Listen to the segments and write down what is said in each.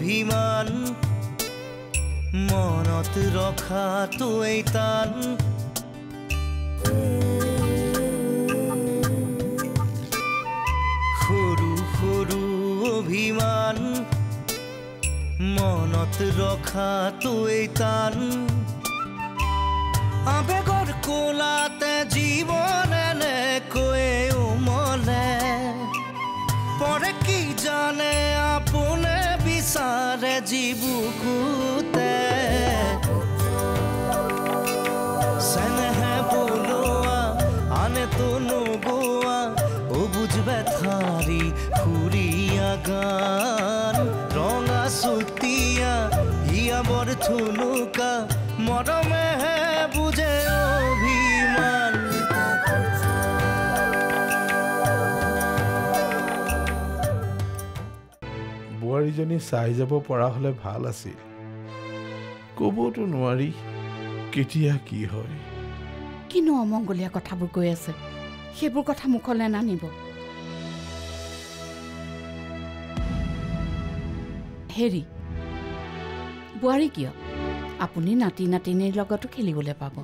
অভিমান মনত ৰখাটোৱেই টান সৰু সৰু অভিমান মনত ৰখাটোৱেই টান আবেগৰ কোলাতে জীৱন এনেকৈয়ে উমলে পৰে কি জানে আপোনে বিচাৰে জীৱুকুতে চেনেহে বোলোৱা আনেতো নোগোৱা অবুজ ব্যথাৰি সুৰীয়া গান ৰঙা চুতীয়া হিয়া বৰ থুনুকা মৰমেহে বুজে অভিমান বোৱাৰীজনী চাই যাব পৰা হ'লে ভাল আছিল ক'বতো নোৱাৰি কেতিয়া কি হয় কিনো অমংগলীয়া কথাবোৰ কৈ আছে সেইবোৰ কথা মুখলৈ নানিব হেৰি বোৱাৰী কিয় আপুনি নাতি নাতিনীৰ লগতো খেলিবলৈ পাব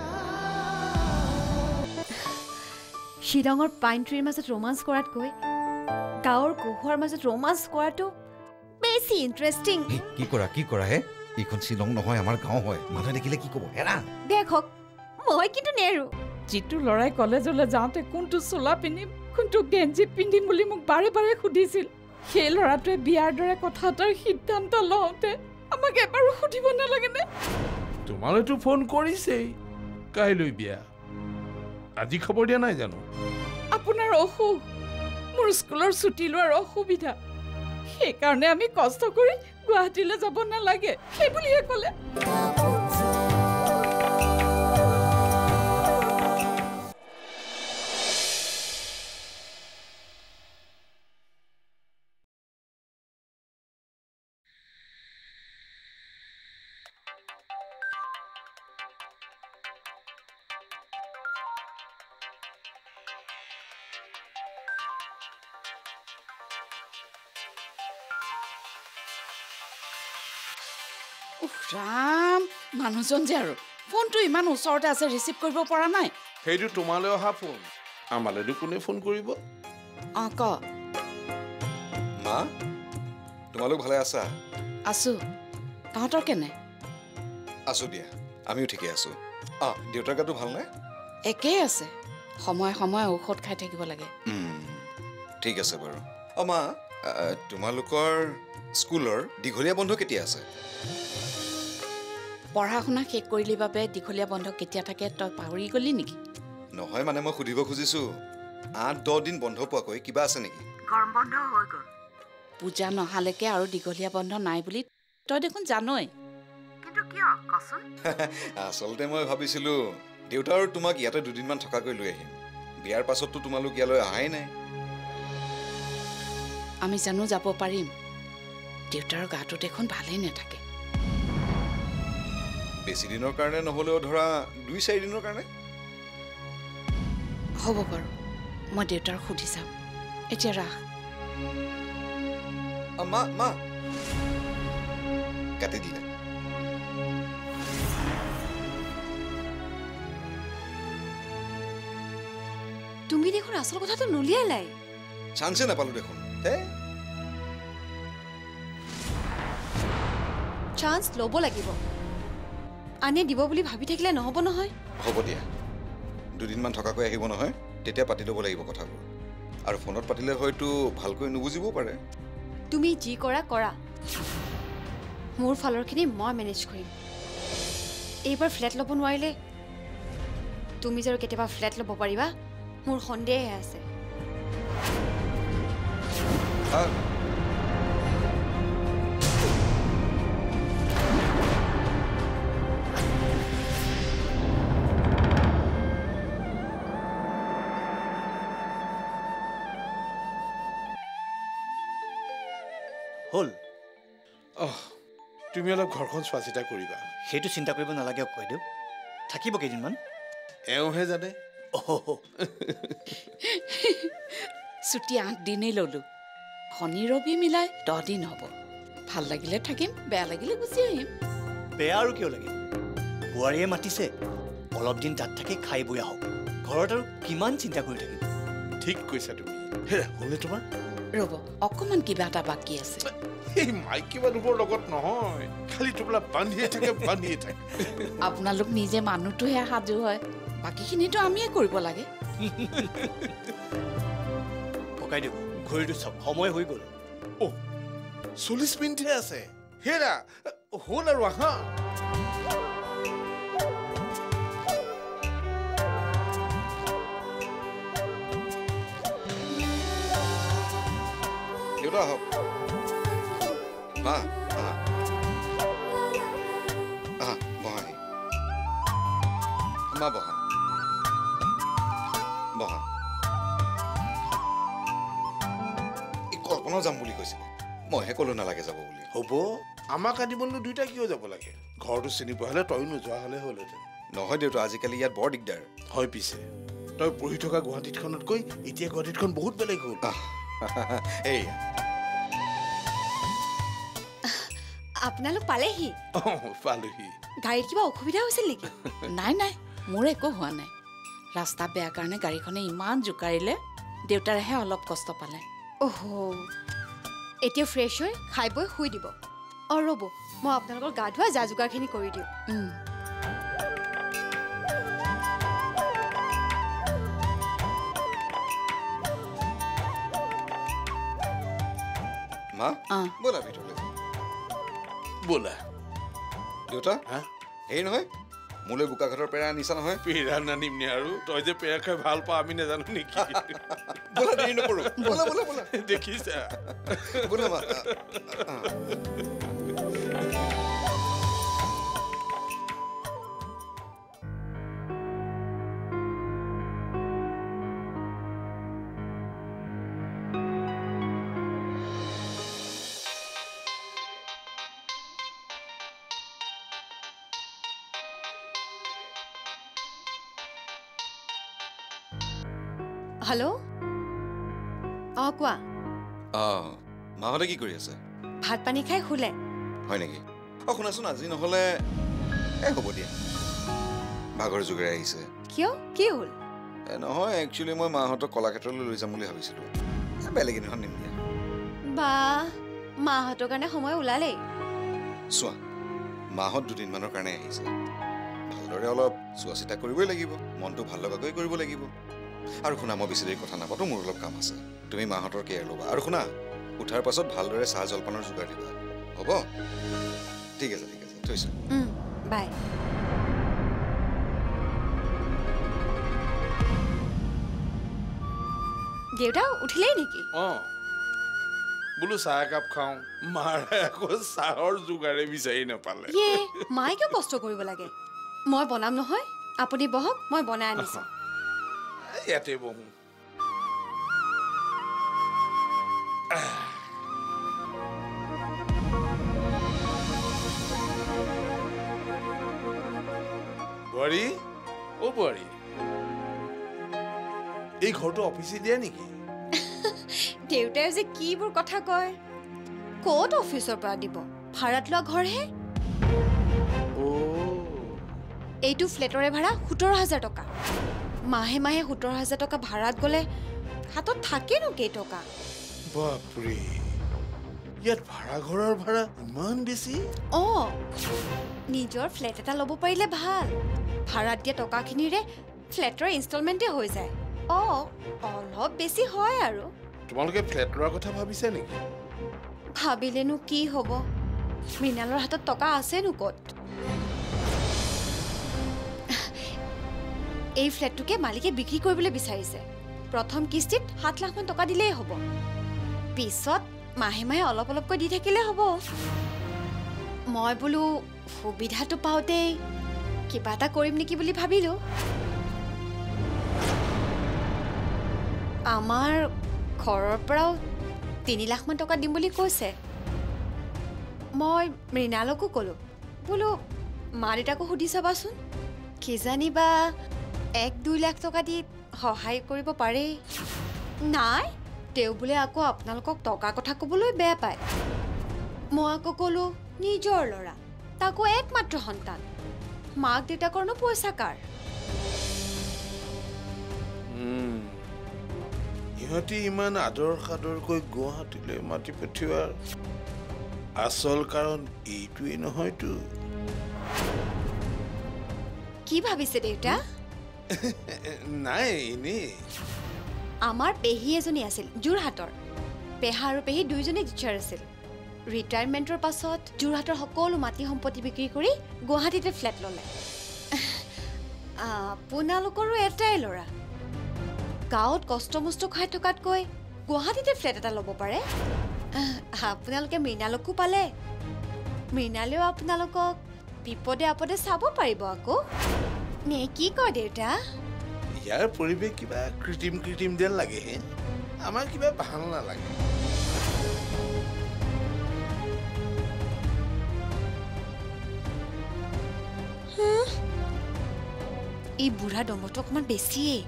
শ্বিলঙৰ পাইন ট্ৰীৰ মাজত ৰোমান্স কৰাতকৈ গাঁৱৰ কোহৰ মাজত ৰোমান্স কৰাটো বেছি ইণ্টাৰেষ্টিং কি কৰা হে এইখন শ্বিলং নহয় আমাৰ গাঁও হয় মানুহে দেখিলে কি ক'ব হেৰা দেখক মই কিন্তু নেৰো যিটো ল'ৰাই কলেজলৈ যাওঁতে কোনটো চোলা পিন্ধিম কোনটো গেঞ্জি পিন্ধিম বুলি মোক বাৰে বাৰে সুধিছিল সেই ল'ৰাটোৱে বিয়াৰ দৰে কথা এটাৰ সিদ্ধান্ত লওঁতে আমাক এবাৰো সুধিব নালাগেনে তোমালৈতো ফোন কৰিছেই কাইলৈ বিয়া আজি খবৰ দিয়া নাই জানো আপোনাৰ অসুখ মোৰ স্কুলৰ ছুটি লোৱাৰ অসুবিধা সেইকাৰণে আমি কষ্ট কৰি গুৱাহাটীলৈ যাব নালাগে সেই বুলিয়ে ক'লে ৰাম মানুহজন যে আৰু ফোনটো ইমান ওচৰতে আছে ৰিচিভ কৰিব পৰা নাই সেইটো তোমালৈ অহা ফোন আমালৈতো কোনে ফোন কৰিব ক মা তোমালোক ভালে আছা আছো তহঁতৰ কেনে আছো দিয়া আমিও ঠিকে আছো দেউতাৰ গাটো ভালনে একেই আছে সময়ে সময়ে ঔষধ খাই থাকিব লাগে ঠিক আছে বাৰু মা তোমালোকৰ স্কুলৰ দীঘলীয়া বন্ধ কেতিয়া আছে পঢ়া শুনা শেষ কৰিলি বাবে দীঘলীয়া বন্ধ কেতিয়া থাকে তই পাহৰি গলি নেকি নহয় মানে মই সুধিব খুজিছো ৮-১০ দিন বন্ধ পোৱাকৈ কিবা আছে নেকি গৰম বন্ধ হৈ গ'ল পূজা নহালৈকে আৰু দীঘলীয়া বন্ধ নাই বুলি তই দেখোন জানই কিন্তু কিয় কচোন আচলতে মই ভাবিছিলো দেউতা আৰু তোমাক ইয়াতে দুদিনমান থকাকৈ লৈ আহিম বিয়াৰ পাছততো তোমালোক ইয়ালৈ অহাই নাই আমি জানো যাব পাৰিম দেউতাৰ গাটো দেখোন ভালেই নাথাকে বেছি দিনৰ কাৰণে নহ'লেও ধৰা 2-4 দিনৰ কাৰণে হ'ব বাৰু মই দেউতাৰ সুধি চাম এতিয়া ৰাখ মা কাটি দিলে তুমি দেখোন আচল কথাটো নুলিয়ালাই চান্সে নাপালো দেখোন চান্স ল'ব লাগিব আনে দিব বুলি ভাবি থাকিলে নহ'ব নহয় হ'ব দিয়া দুদিনমান থকাকৈ আহিব নহয় তেতিয়া পাতি ল'ব লাগিব কথাবোৰ আৰু ফোনত পাতিলে হয়তো ভালকৈ নুবুজিবও পাৰে তুমি যি কৰা কৰা মোৰ ফালৰখিনি মই মেনেজ কৰিম এইবাৰ ফ্লেট ল'ব নোৱাৰিলে তুমি যে কেতিয়াবা ফ্লেট ল'ব পাৰিবা মোৰ সন্দেহে আছে হ'ল তুমি অলপ ঘৰখন চোৱা চিতা কৰিবা সেইটো চিন্তা কৰিব নালাগে কয়দেউ থাকিব কেইদিনমান এওঁহে জানে ছুটি 8 দিনেই ল'লো শনি ৰবি মিলাই 10 দিন হ'ব ভাল লাগিলে থাকিম, বেয়া লাগিলে গুচি আহিম। বেয়া আৰু কিয় লাগে? বোৱাৰীয়ে মাতিছে, অলপ দিন তাত থাকি খাই বৈ আহক। ঘৰত আৰু কিমান চিন্তা কৰি থাকিম। ঠিক কৈছা তুমি। হেৰা হ'লনে তোমাৰ? ৰ'ব, অকণমান কিবা এটা বাকী আছে। এই মাইকী মানুহৰ লগত নহয়, খালি টোপোলা বান্ধিয়ে থাকে। আপোনালোক নিজে মানুহটোহে সাজু হয়, বাকীখিনিতো আমিয়ে কৰিব লাগে। ককাই দিয়ক, ঘড়ীটো চাওক, সময় হৈ গ'ল। 40 মিনিটহে আছে। হেৰা হ'ল আৰু আহা। দেউতা আহক। মা আহা আহা, বহাহি। মা বহা বহা। এই কল্পনাও যাম বুলি কৈছিলে, মইহে ক'লো নালাগে যাব বুলি। হ'ব, আমাক আনিবলৈ দুইটা কিয় যাব লাগে? ঘৰটো চিনি পোৱা হ'লে তই নোযোৱা হ'লে হ'লহেঁতেন। নহয় দেউতা, আজিকালি ইয়াত বৰ দিগদাৰ হয়। পিছে তই পঢ়ি থকা গুৱাহাটীতখনতকৈ এতিয়া গুৱাহাটীতখন বহুত বেলেগ হ'ল। এইয়া আপোনালোক পালেহি? পালোহি। গাড়ীত কিবা অসুবিধা হৈছিল নেকি? নাই নাই, মোৰ একো হোৱা নাই। ৰাস্তা বেয়া কাৰণে গাড়ীখনে ইমান জোকাৰিলে, দেউতাৰেহে অলপ কষ্ট পালে। অহ, এতিয়া ফ্ৰেছ হৈ খাই বৈ শুই দিব। অঁ ৰ'ব, মই আপোনালোকৰ গা ধোৱা যা যোগাৰখিনি কৰি দিওঁ। মা ব'লা ভিতৰলৈ। ব'লা। দেউতা হা? হেৰি নহয়, মোলৈ বোকাঘাটৰ পেৰা আনিছা নহয়? পেৰা নানিমনে আৰু? তই যে পেৰা খাই ভাল পাওঁ আমি নাজানো নেকি? ব'লা, দেৰি নকৰোঁ। ব'লা ব'লা ব'লা। দেখিছা? ব'লা মা। হেল্ল', অঁ কোৱা। মাহঁতে কি কৰি আছে? ভাত পানী খাই শুলে। হয় নেকি? শুনাচোন, আজি নহ'লে হ'ব দিয়া, ভাগৰ যোগেৰে আহিছে। কিয়, কি হ'ল? নহয়, একচুৱেলি মই মাহঁতক কলাক্ষেত্ৰলৈ লৈ যাম বুলি ভাবিছিলোঁ। বেলেগ এদিনাখন নিম দিয়া। বা, মাহঁতৰ কাৰণে সময় ওলালেই। চোৱা, মাহঁত দুদিনমানৰ কাৰণে আহিছে, ভালদৰে অলপ চোৱা চিতা কৰিবই লাগিব, মনটো ভাল লগাকৈ কৰিব লাগিব। আৰু শুনা, মই বেছি দেৰি কথা নাপাতো, মোৰ অলপ কাম আছে। তুমি মাহঁতৰ কেয়াৰ ল'বা। আৰু শুনা, উঠাৰ পাছত ভালদৰে চাহ জলপানৰ যোগাৰ দিবা, হ'ব? ঠিক আছে ঠিক আছে, থৈছোঁ। বাই। দেউতা উঠিলেই নেকি? বোলো চাহ একাপ খাওঁ। মাৰে আকৌ চাহৰ যোগাৰে বিচাৰি নাপালে। মায়ে কিয় কষ্ট কৰিব লাগে? মই বনাম নহয়, আপুনি বহক, মই বনাই আনিছোঁ। ইয়াতে বহো। বোৱাৰী, অ' বোৱাৰী, এই ঘৰটো অফিচে দিয়া নেকি? দেউতাই যে কিবোৰ কথা কয়। ক'ত অফিচৰ পৰা দিব, ভাড়াত লোৱা ঘৰহে। এইটো ফ্লেটৰে ভাড়া 17,000 টকা। মাহে মাহে 17,000 টকা ভাড়াত গ'লে হাতত থাকেনো কেইটকা? বাপৰে, ইয়াত ভাড়া ঘৰৰ ভাড়া ইমান বেছি? অঁ, নিজৰ ফ্লেট এটা ল'ব পাৰিলে ভাল। ভাড়াত দিয়া টকাখিনিৰে ফ্লেটৰ ইনষ্টলমেণ্টে হৈ যায়। অঁ, অলপ বেছি হয় আৰু। তোমালোকে ফ্লেট লোৱাৰ কথা ভাবিছা নেকি? ভাবিলেনো কি হ'ব, মৃণালৰ হাতত টকা আছেনো ক'ত? এই ফ্লেটটোকে মালিকে বিক্ৰী কৰিবলৈ বিচাৰিছে। প্ৰথম কিস্তিত 7 লাখ মান টকা দিলেই হ'ব, পিছত মাহে মাহে অলপ অলপকৈ দি থাকিলে হ'ব। মই বোলো সুবিধাটো পাওঁতেই কিবা এটা কৰিম নেকি বুলি ভাবিলোঁ। আমাৰ ঘৰৰ পৰাও 3 লাখ মান টকা দিম বুলি কৈছে। মই মৃণালকো ক'লোঁ, বোলো মা দেউতাকো সুধি চাবাচোন, কিজানিবা 1-2 লাখ টকা দি সহায় কৰিব পাৰে। নাই, তেওঁ বোলে আকৌ আপোনালোকক টকাৰ কথা ক'বলৈ বেয়া পায়। মই আকৌ ক'লো নিজৰ ল'ৰা তাকো একমাত্ৰ সন্তান মাক দেউতাকৰনো পইচা কাৰ ইহঁতি ইমান আদৰ সাদৰকৈ গুৱাহাটীলৈ মাতি পঠিওৱাৰ আচল কাৰণ এইটোৱেই নহয়তো কি ভাবিছে দেউতা নাই এনেই আমাৰ পেহী এজনী আছিল যোৰহাটৰ পেহা আৰু পেহী দুইজনী টিচাৰ আছিল ৰিটায়াৰমেণ্টৰ পাছত যোৰহাটৰ সকলো মাটি সম্পত্তি বিক্ৰী কৰি গুৱাহাটীতে ফ্লেট ল'লে আপোনালোকৰো এটাই ল'ৰা গাঁৱত কষ্টমষ্ট খাই থকাতকৈ গুৱাহাটীতে ফ্লেট এটা ল'ব পাৰে আপোনালোকে মৃণালকো পালে মৃণালেও আপোনালোকক বিপদে আপদে চাব পাৰিব আকৌ নে কি কয় দেউতা ইয়াৰ পৰিৱেশ কিবা কৃত্ৰিম কৃত্ৰিম যেন লাগে হে আমাৰ কিবা ভাল নালাগে এই বুঢ়া দমটো অকণমান বেছিয়েই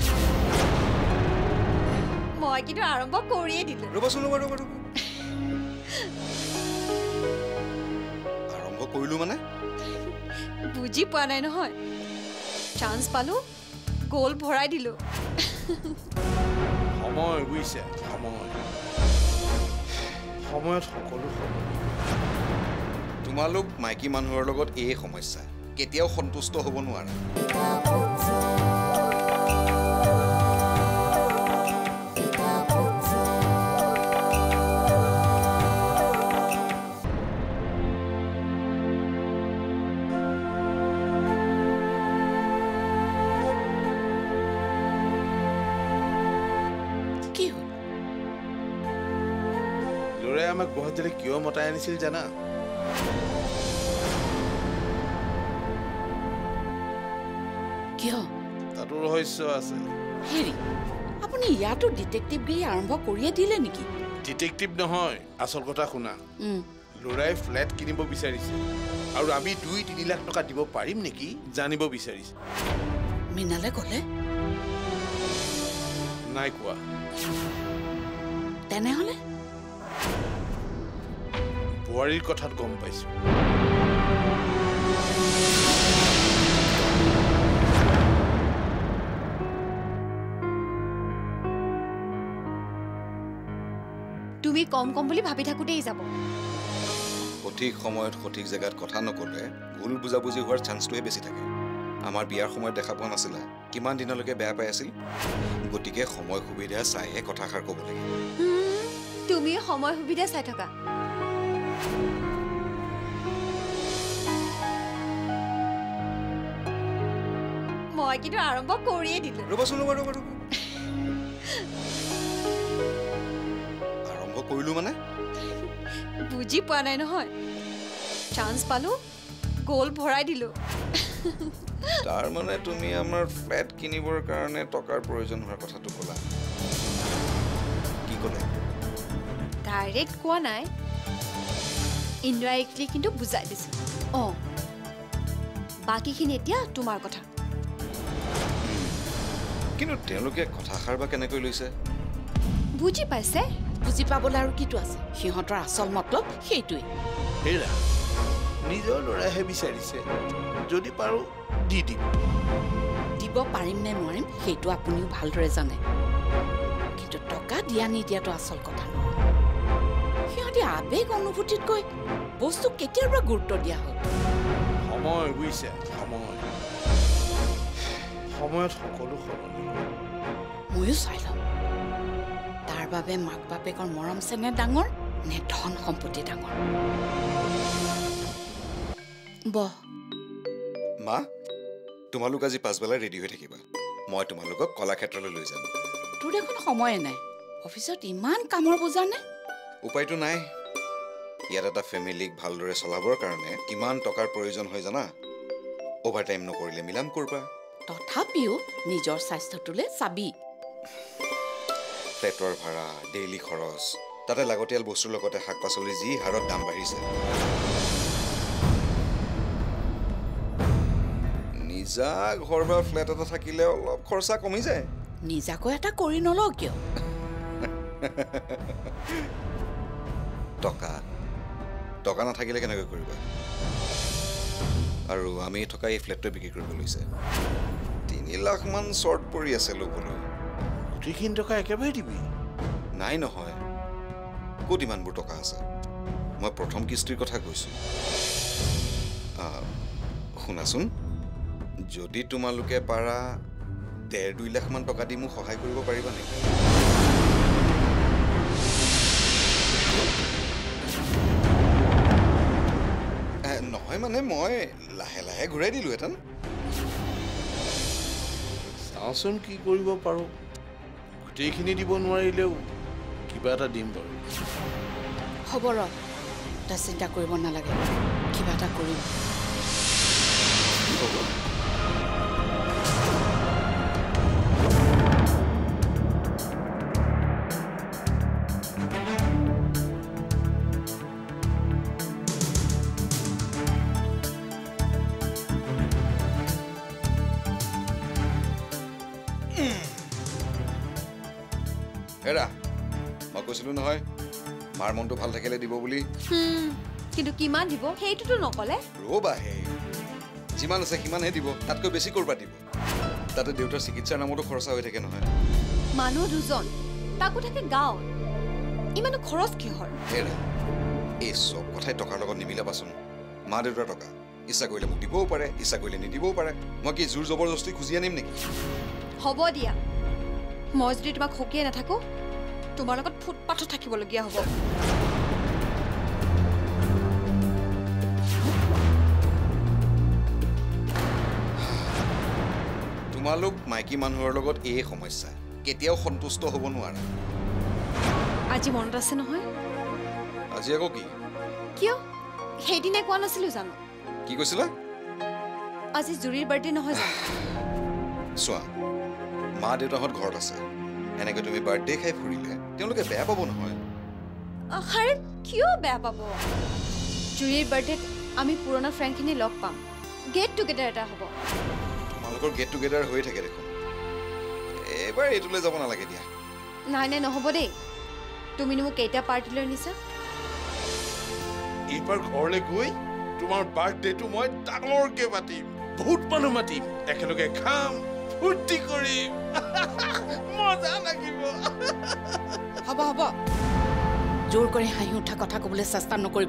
মই কিন্তু আৰম্ভ কৰিয়ে দিলোঁ ৰ'বাচোন ৰ'বা আৰম্ভ কৰিলোঁ মানে বুজি পোৱা নাই নহয় চান্স পালোঁ গ'ল ভৰাই দিলোঁ সময় বুজিছে সময়ত সকলো তোমালোক মাইকী মানুহৰ লগত এই সমস্যা কেতিয়াও সন্তুষ্ট হ'ব নোৱাৰা ল'ৰাই আমাক গুৱাহাটীলৈ কিয় মতাই আনিছিল জানা কিয় তাতো ৰহস্য আছে হেৰি আপুনি ইয়াতো ডিটেক্টিভগিৰি আৰম্ভ কৰিয়ে দিলে নেকি ডিটেক্টিভ নহয় আচল কথা শুনা ল'ৰাই ফ্লেট কিনিব বিচাৰিছে আৰু আমি 2-3 লাখ টকা দিব পাৰিম নেকি জানিব বিচাৰিছে মৃণালে ক'লে নাই কোৱা তেনেহ'লে বোৱাৰীৰ কথাত গম পাইছো তুমি কম বুলি ভাবি থাকোঁতেই যাব সঠিক সময়ত সঠিক জেগাত কথা নক'লে ভুল বুজাবুজি হোৱাৰ চান্সটোৱে বেছি থাকে আমাৰ বিয়াৰ সময়ত দেখা পোৱা নাছিলা কিমান দিনলৈকে বেয়া পাই আছিল গতিকে সময় সুবিধা চাইহে কথাষাৰ ক'ব লাগে তুমি সময় সুবিধা চাই থকা মই কিন্তু আৰম্ভ কৰিয়ে দিলোঁ ৰ'বাচোন ৰ'বা আৰম্ভ কৰিলোঁ মানে বুজি পোৱা নাই নহয় চান্স পালোঁ গ'ল ভৰাই দিলোঁ তাৰ মানে তুমি আমাৰ ফ্লেট কিনিবৰ কাৰণে টকাৰ প্ৰয়োজন হোৱাৰ কথাটো ক'লা কি ক'লে ডাইৰেক্ট কোৱা নাই ইনডাইৰেক্টলি কিন্তু বুজাই দিছোঁ অঁ বাকীখিনি এতিয়া তোমাৰ কথা কিন্তু তেওঁলোকে কথাষাৰ বা কেনেকৈ লৈছে বুজি পাইছে বুজি পাবলৈ আৰু কিটো আছে সিহঁতৰ আচল মতলব সেইটোৱেই হেৰা নিজৰ ল'ৰাইহে বিচাৰিছে যদি পাৰোঁ দি দিম দিব পাৰিম নে নোৱাৰিম সেইটো আপুনিও ভালদৰে জানে কিন্তু টকা দিয়া নিদিয়াটো আচল কথা নহয় সিহঁতি আবেগ অনুভূতিতকৈ বস্তু কেতিয়াৰ পৰা গুৰুত্ব দিয়া হ'ল সময় বুজিছে সময়ত সকলো সলনি ময়ো চাই ল'ম তাৰ বাবে মাক বাপেকৰ মৰম চেনেহ ডাঙৰ নে ধন সম্পত্তি ডাঙৰ বহ মা তোমালোক আজি পাছবেলা ৰেডি হৈ থাকিবা মই তোমালোকক কলাক্ষেত্ৰলৈ লৈ যাম তোৰ দেখোন সময়ে নাই অফিচত ইমান কামৰ বোজা নে উপায়টো নাই ইয়াত এটা ফেমিলিক ভালদৰে চলাবৰ কাৰণে কিমান টকাৰ প্ৰয়োজন হয় জানা অভাৰ টাইম নকৰিলে মিলাম কৰবা তথাপিও নিজৰ স্বাস্থ্যটোলৈ চাবি ফ্লেটৰ ভাড়া ডেইলি খৰচ তাতে লাগতিয়াল বস্তুৰ লগতে শাক পাচলিৰ যি হাৰত দাম বাঢ়িছে নিজা ঘৰ বা ফ্লেট এটা থাকিলে অলপ খৰচা কমি যায় নিজাকৈ এটা কৰি নলওঁ কিয় টকা টকা নাথাকিলে কেনেকৈ কৰিবা আৰু আমি থকা এই ফ্লেটটো বিক্ৰী কৰিব লৈছে 3 লাখ মান শ্বৰ্ট পৰি আছে ল'বলৈ গোটেইখিনি টকা একেবাৰে দিবি নাই নহয় ক'ত ইমানবোৰ টকা আছে মই প্ৰথম কিস্তিৰ কথা কৈছোঁ শুনাচোন যদি তোমালোকে পাৰা 1.5-2 লাখ মান টকা দি মোক সহায় কৰিব পাৰিবা নেকি নহয় মানে মই লাহে লাহে ঘূৰাই দিলোহেঁতেন চাওঁচোন কি কৰিব পাৰোঁ গোটেইখিনি দিব নোৱাৰিলেও কিবা এটা দিম বাৰু হ'ব ৰ তই চিন্তা কৰিব নালাগে কিবা এটা কৰিম হেৰা মই কৈছিলোঁ নহয় মাৰ মনটো ভাল থাকিলে দিব বুলি কিন্তু কিমান দিব সেইটোতো নকলে ৰ'বা হে যিমান আছে সিমানহে দিব তাতকৈ বেছি কৰবা দিব তাতে দেউতাৰ চিকিৎসাৰ নামতো খৰচা হৈ থাকে নহয় মানুহ দুজন তাকো থাকে গাঁৱত ইমানো খৰচ কিহৰ হেৰা এই চব কথাই টকাৰ লগত নিমিলাবাচোন মা দেউতাৰ টকা ইচ্ছা কৰিলে মোক দিবও পাৰে ইচ্ছা কৰিলে নিদিবও পাৰে মই কি জোৰ জবৰদস্তি খুজি আনিম নেকি হ'ব দিয়া মই যদি তোমাক সকিয়ে নাথাকো তোমাৰ লগত ফুটপাথত থাকিবলগীয়া হ'ব তোমালোক মাইকী মানুহৰ লগত এই সমস্যা কেতিয়াও সন্তুষ্ট হ'ব নোৱাৰা আজি মনত আছে নহয় আজি আকৌ কি কিয় সেইদিনাই কোৱা নাছিলো জানো কি কৈছিলা আজি জুৰিৰ বাৰ্থডে নহয় জানো চোৱা মা দেউতাহঁত ঘৰত আছে এনেকৈ তুমি বাৰ্থডে খাই ফুৰিলে তেওঁলোকে বেয়া পাব নহয় আৰে কিয় বেয়া পাব জুৰিৰ বাৰ্থডেত আমি পুৰণা ফ্ৰেণ্ডখিনি লগ পাম গেট টুগেডাৰ এটা হ'ব তোমালোকৰ গেট টুগেডাৰ হৈ থাকে দেখোন এবাৰ এইটোলৈ যাব নালাগে দিয়া নাই নাই নহ'ব দেই তুমিনো মোক কেইটা পাৰ্টিলৈ নিছা এইবাৰ ঘৰলৈ গৈ তোমাৰ বাৰ্থডেটো মই ডাঙৰকৈ পাতিম বহুত মানুহ মাতিম একেলগে খাম ফূৰ্তি কৰিম মজা লাগিব হ'ব হ'ব জোৰ কৰি হাঁহি উঠা কথা ক'বলৈ চেষ্টা নকৰিব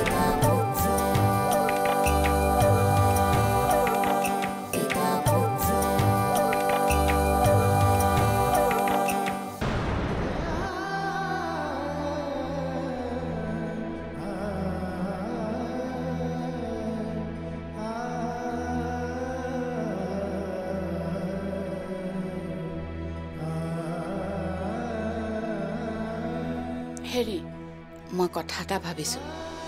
হেৰি মই কথা এটা ভাবিছোঁ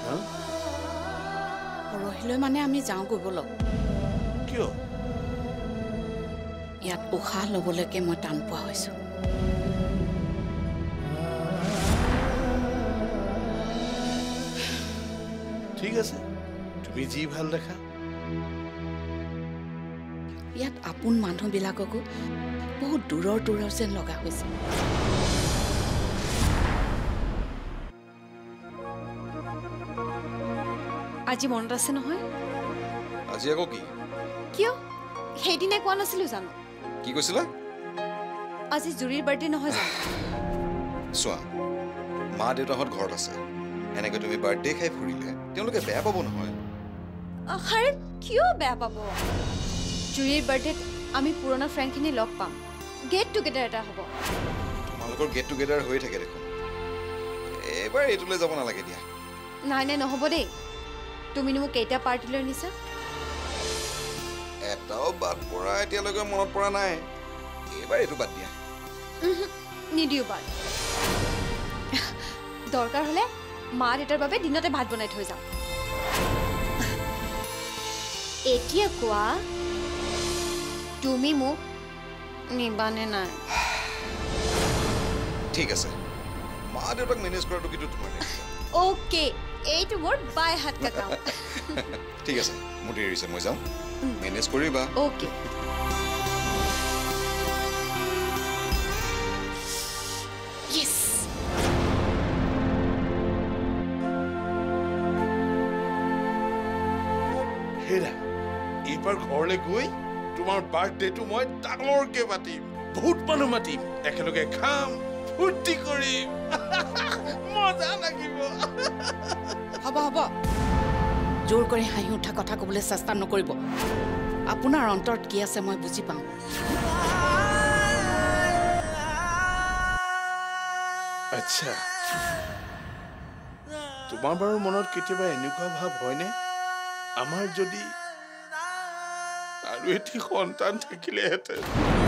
পৰহিলৈ মানে আমি যাওঁগৈ ব'লক কিয় ইয়াত উশাহ ল'বলৈকে মই টান পোৱা হৈছোঁ ঠিক আছে তুমি যি ভাল দেখা ইয়াত আপোন মানুহবিলাককো বহুত দূৰৰ দূৰৰ যেন লগা হৈছে আজি মনত আছে নহয় আজি আকৌ কি কিয় সেইদিনাই কোৱা নাছিলো জানো কি কৈছিলা আজি জুৰিৰ বাৰ্থডে নহয় জানো চোৱা মা দেউতাহঁত ঘৰত আছে এনেকৈ তুমি বাৰ্থডে খাই ফুৰিলে তেওঁলোকে বেয়া পাব নহয় আৰে কিয় বেয়া পাব জুৰিৰ বাৰ্থডেত আমি পুৰণা ফ্ৰেণ্ডখিনি লগ পাম গেট টুগেডাৰ এটা হ'ব তোমালোকৰ গেট টুগেডাৰ হৈ থাকে দেখোন এবাৰ এইটোলৈ যাব নালাগে দিয়া নাই নাই নহ'ব দেই তুমিনো মোক কেইটা পাৰ্টিলৈ নিছা এটাও বাদ পৰা এতিয়ালৈকে মনত পৰা নাই এইবাৰ এইটো বাদ দিয়া নিদিওঁ বাদ দৰকাৰ হ'লে মা দেউতাৰ বাবে দিনতে ভাত বনাই থৈ যাম এতিয়া কোৱা তুমি মোক নিবানে নাই ঠিক আছে মা দেউতাক মেনেজ কৰাটো কিন্তু তোমাৰ অ'কে এইটো মোৰ বাই হাত কাম ঠিক আছে মোৰ দেৰি হৈছে মই যাওঁ মেনেজ কৰিবা অ'কে Yes! হেৰা এইবাৰ ঘৰলৈ গৈ তোমাৰ বাৰ্থডেটো মই ডাঙৰকে পাতিম বহুত মানুহ মাতিম একেলগে খাম ফূৰ্তি কৰিম মজা লাগিব হ'ব হ'ব জোৰ কৰি হাঁহি উঠা কথা ক'বলৈ চেষ্টা নকৰিব আপোনাৰ অন্তৰত কি আছে মই বুজি পাওঁ আচ্ছা তোমাৰ বাৰু মনত কেতিয়াবা এনেকুৱা ভাৱ হয়নে আমাৰ যদি আৰু এটি সন্তান থাকিলেহেঁতেন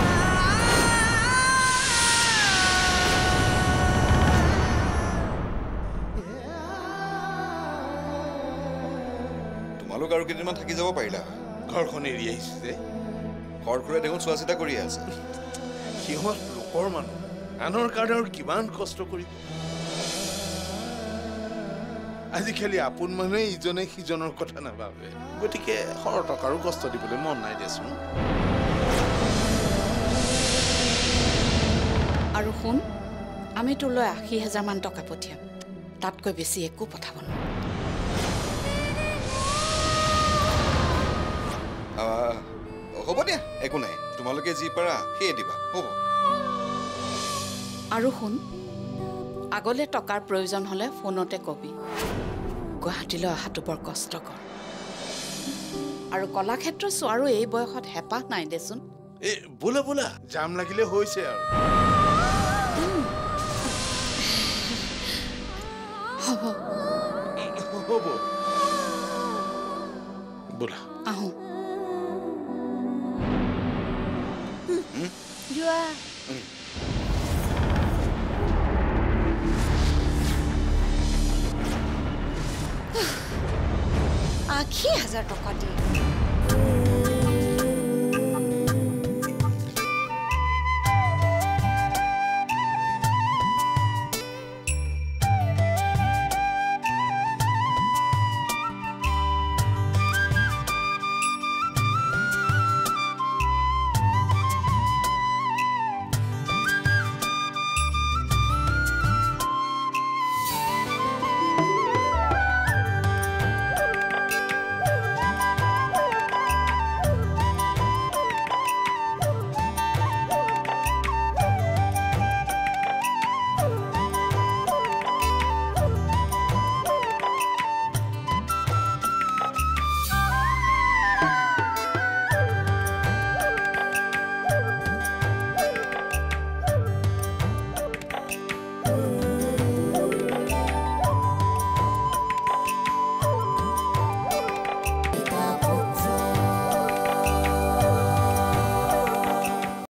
তোমালোক আৰু কেইদিনমান থাকি যাব পাৰিলা ঘৰখন এৰি আহিছে যে ঘৰখুৰে দেখোন চোৱা চিতা কৰি আছে সিহঁত লোকৰ মানুহ আনৰ কাৰণে আৰু কিমান কষ্ট কৰিব আজিকালি আপোন মানুহে ইজনে সিজনৰ কথা নাভাবে গতিকে সৰ টকাৰো কষ্ট দিবলৈ মন নাই দেচোন আৰু শুন আমি তোলৈ ৮০,০০০ মান টকা পঠিয়াম তাতকৈ বেছি একো পঠাব নোৱাৰো হ'ব দিয়া একো নাই তোমালোকে যি পাৰা সেয়ে দিবা হ'ব আৰু শুন আগলৈ টকাৰ প্ৰয়োজন হ'লে ফোনতে কবি গুৱাহাটীলৈ অহাটো বৰ কষ্টকৰ আৰু কলাক্ষেত্ৰ চোৱাৰো এই বয়সত হেঁপাহ নাই দেচোন এ বোলা বোলা জাম লাগিলে হৈছে আৰু হ'ব হ'ব বোলা আহোঁ যোৱা 80,000 টকা দিয়ে